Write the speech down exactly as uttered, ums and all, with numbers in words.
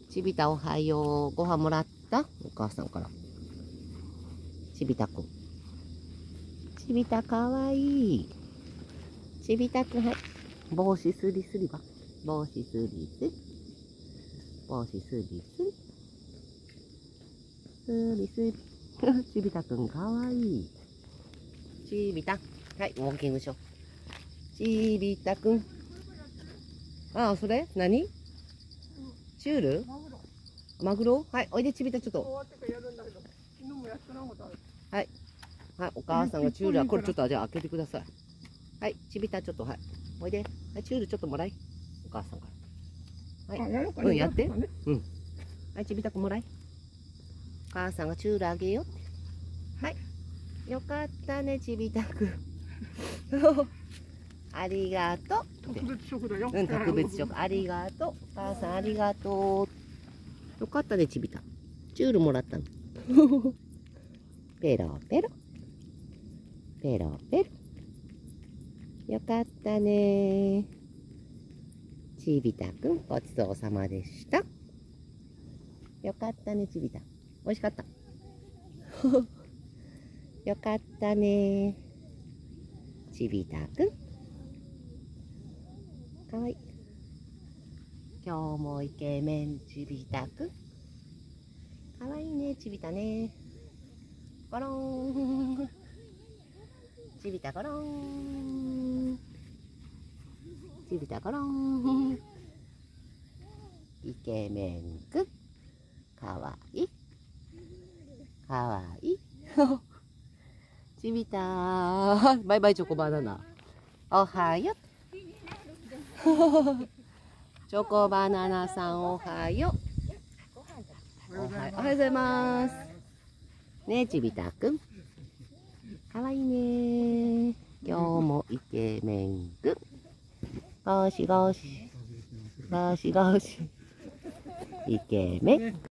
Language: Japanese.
ちびたおはよう。ご飯もらった？お母さんから。ちびたくん。ちびたかわいい。ちびたくん、はい。帽子すりすりば。帽子すりすり。帽子すりすり。すりすり。ちびたくんかわいい。ちびた。はい、ウォーキングしよう。ちびたくん。ああ、それ何？チュール？マグロ？はい、おいでちびたちょっと。はい。はい、お母さんがチュールは、これちょっとじゃあ開けてください。はい、ちびたちょっと、はい。おいで。はい、チュールちょっともらい。お母さんから。はい。うん、やって。うん。はい、ちびたくもらい。お母さんがチュールあげようって。はい。よかったね、ちびたく。ありがとう。 特別食だよ。 うん、特別食。ありがとう。お母さんありがとう。よかったね、ちびた。チュールもらったの。ペロペロ。ペロペロ。よかったね。ちびたくん、ごちそうさまでした。よかったね、ちびた。美味しかった。よかったね。ちびたくん。かわいい。今日もイケメンちびたくん。かわいいね、ちびたね。ゴローン。ちびたゴローン。ちびたゴローン。イケメンくん。かわいい。かわいい。ちびたバイバイチョコバナナ。おはよう。チョコバナナさんおはよう。おはようございます。ねえ、ちびたくん。かわいいね。今日もイケメンくん。ゴシゴシ。ゴシゴシ。イケメン。